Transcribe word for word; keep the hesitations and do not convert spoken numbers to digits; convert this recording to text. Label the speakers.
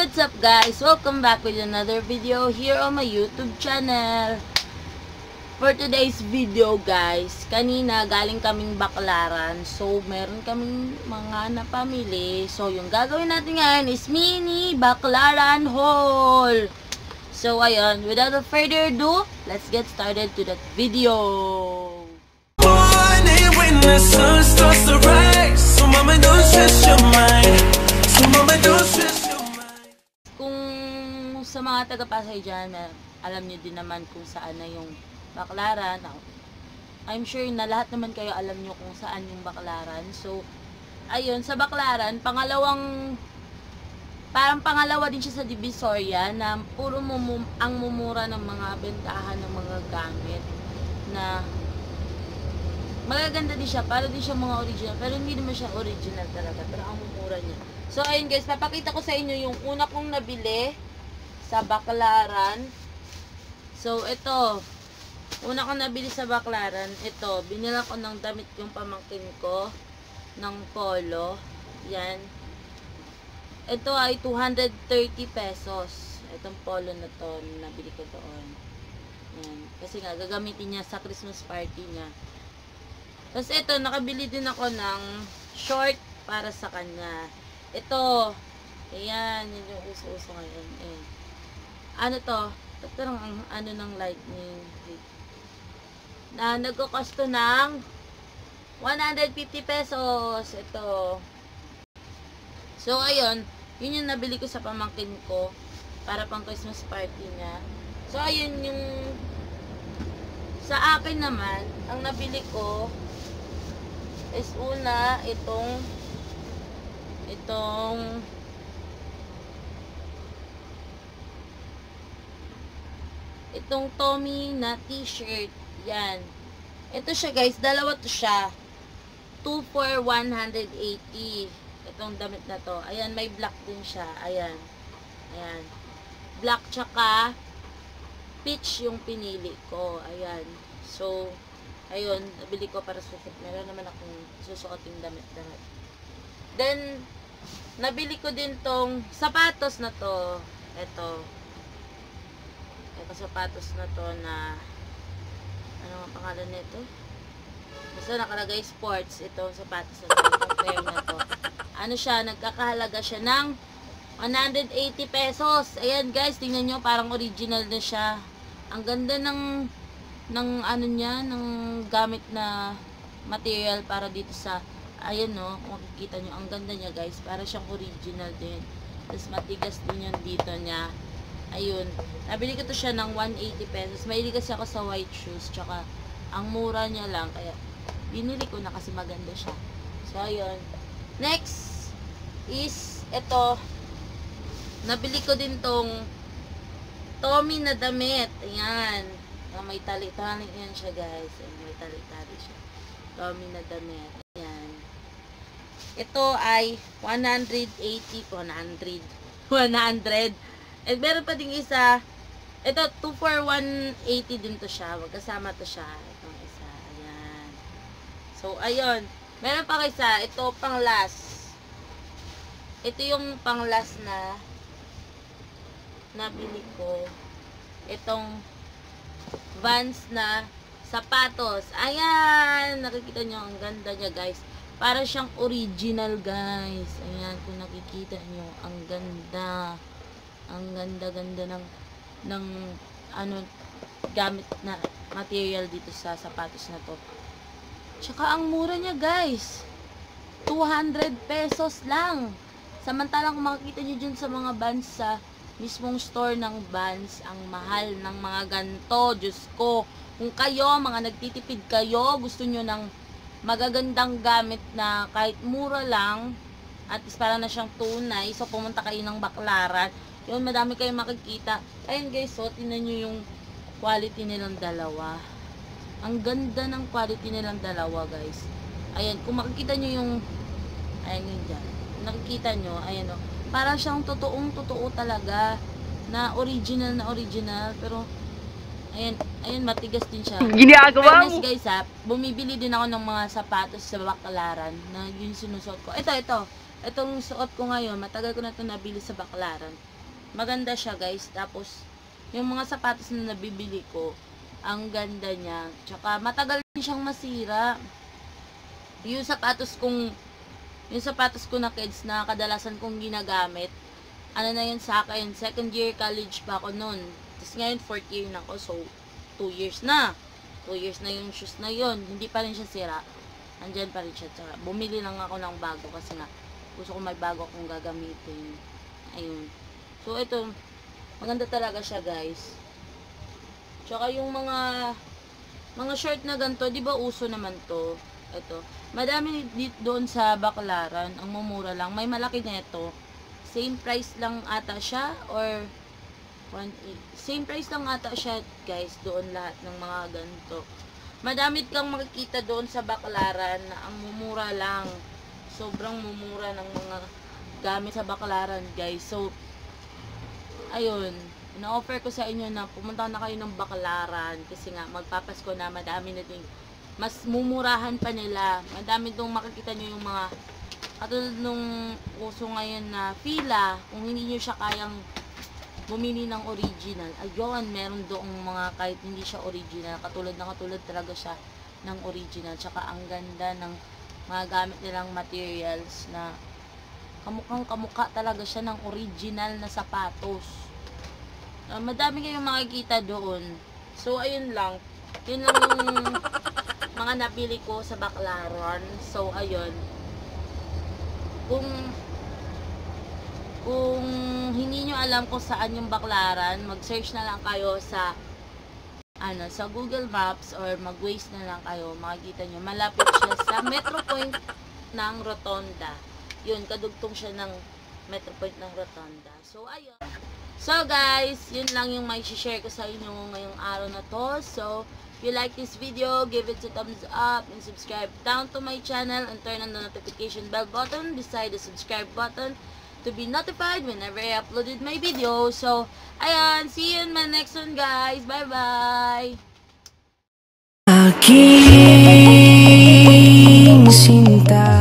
Speaker 1: what's up guys? Welcome back with another video here on my YouTube channel. For today's video guys, kanina galing kaming Baclaran. So, meron kaming mga napamili. So, yung gagawin natin ngayon is mini Baclaran haul. So, ayun, without further ado, let's get started to that video.
Speaker 2: When the sun starts to rise, so mama don't stress your mind. So mama don't stress your mind.
Speaker 1: Kung sa mga taga-Pasay dyan, alam nyo din naman kung saan na yung Baclaran. I'm sure na lahat naman kayo alam nyo kung saan yung Baclaran. So, ayun, sa Baclaran, pangalawang, parang pangalawa din siya sa Divisoria na puro mumum, ang mumura ng mga bentahan ng mga gamit na magaganda din siya, para din siya mga original, pero hindi naman siya original talaga, pero ang mumura niya. So, ayun guys, papakita ko sa inyo yung una kong nabili sa Baclaran. So, ito, una kong nabili sa Baclaran, ito, binila ko ng damit yung pamangkin ko, ng polo, yan. Ito ay two hundred thirty pesos, itong polo na to, nabili ko doon. Yan, kasi nga, gagamitin niya sa Christmas party niya. Tapos ito, nakabili din ako ng short para sa kanya. Ito, ayan, yun yung uso-uso ngayon. Eh. Ano to? Ito lang ang ano ng lightning. Na nagkukosto ng one hundred fifty pesos. Ito. So, ayun, yun yung nabili ko sa pamangkin ko para pang Christmas party niya. So, ayun yung sa akin naman, ang nabili ko is una itong itong itong Tommy na t-shirt. Yan. Ito siya guys, dalawa to siya. two for one hundred eighty. Itong damit na to. Ayan, may black din siya. Ayan. Ayan. Black tsaka peach yung pinili ko. Ayan. So, ayun, nabili ko para susuot. Meron naman akong susuoting damit-damit. Then, nabili ko din tong sapatos na to. Ito. Ito sapatos na to na, ano ang pangalan nito? Basta nakalagay sports. Itong sapatos na to. Itong pair na to. Ano siya, nagkakahalaga siya ng one hundred eighty pesos. Ayan guys, tingnan nyo, parang original na siya. Ang ganda ng ng ano niya, ng gamit na material para dito sa, ayan no, kung makikita nyo, ang ganda niya guys, para siyang original din. Tapos matigas din yung dito niya. Ayun, nabili ko to siya ng one eighty pesos. Mahilig kasi ako sa white shoes, tsaka ang mura niya lang, kaya binili ko na kasi maganda siya. So ayun, next is ito, nabili ko din tong Tommy na damit. Ayan, na may tali-tali yan siya guys. Ayan, may tali-tali siya. Tommy na damit. Ayan. Ito ay one eighty, one hundred, one hundred. At meron pa ding isa. Ito, two for one eighty din to siya. Magkasama to siya. Itong isa. Ayan. So, ayun. Meron pa isa. Ito, pang last. Ito yung pang last na nabili ko. Itong Vans na sapatos. Ayan, nakikita nyo, ang ganda niya guys. Para siyang original guys. Ayan, kung nakikita nyo, ang ganda. Ang ganda-ganda ng ng ano, gamit na material dito sa sapatos na to. Tsaka ang mura niya guys. two hundred pesos lang. Samantalang kung makikita nyo dyan sa mga Vans sa mismong store ng Vans, ang mahal ng mga ganto. Diyos ko, kung kayo, mga nagtitipid kayo, gusto nyo ng magagandang gamit na kahit mura lang, at least para na siyang tunay, so pumunta kayo ng Baclaran. Yun, madami kayong makikita. Ayun guys, so tingnan nyo yung quality nilang dalawa. Ang ganda ng quality nilang dalawa guys. Ayan, kung makikita nyo yung, ayan yun dyan, kung nakikita nyo, ayan o, parang siyang totoong totoo talaga, na original na original, pero ayan, ayan, matigas din siya.
Speaker 3: Ginagawa mo!
Speaker 1: Guys ha, bumibili din ako ng mga sapatos sa Baclaran na yun sinusuot ko. Ito, ito, itong suot ko ngayon, matagal ko na ito nabili sa Baclaran. Maganda siya guys. Tapos, yung mga sapatos na nabibili ko, ang ganda niya. Tsaka, matagal din siyang masira. Yung sapatos kong, yung sapatos ko na kids na kadalasan kong ginagamit, ano na yun sa akin, second year college pa ako nun. Tapos ngayon, fourth year na ako. So, two years na. two years na yung shoes na yun. Hindi pa rin siya sira. Andyan pa rin siya. Tsaka, bumili lang ako ng bago kasi nga, gusto ko may bago akong gagamitin. Ayun. So, ito, maganda talaga siya, guys. Tsaka yung mga, mga short na ganito, di ba uso naman to? Ito. Madami dito doon sa Baclaran, ang mumura lang. May malaki nito. Same price lang ata siya, or, one, same price lang ata siya, guys, doon lahat ng mga ganito. Madami kang makikita doon sa Baclaran na ang mumura lang. Sobrang mumura ng mga gamit sa Baclaran, guys. So, ayun. Ina-offer ko sa inyo na pumunta na kayo ng Baclaran kasi nga magpapasko na, madami na din. Mas mumurahan pa nila. Madami dong makikita nyo yung mga katulad nung uso ngayon na fila. Kung hindi nyo siya kayang bumili ng original, ayun, meron doong mga kahit hindi siya original, katulad na katulad talaga siya ng original. Tsaka ang ganda ng mga gamit nilang materials na kamukhang kamukha talaga siya ng original na sapatos. Uh, madami kayong makikita doon. So, ayun lang. Yun lang yung mga nabili ko sa Baclaran. So, ayun. Kung Kung hindi nyo alam kung saan yung Baclaran, mag-search na lang kayo sa ano, sa Google Maps or mag-Waze na lang kayo. Makikita nyo, malapit siya sa Metro Point ng Rotonda. Yun, kadugtong siya ng Metro Point ng Rotonda. So, ayun. So, guys, yun lang yung may share ko sa inyo ngayong araw na to. So, if you like this video, give it a thumbs up and subscribe down to my channel and turn on the notification bell button beside the subscribe button to be notified whenever I uploaded my video. So, ayan, see you in my next one, guys. Bye-bye!
Speaker 3: Aking sinta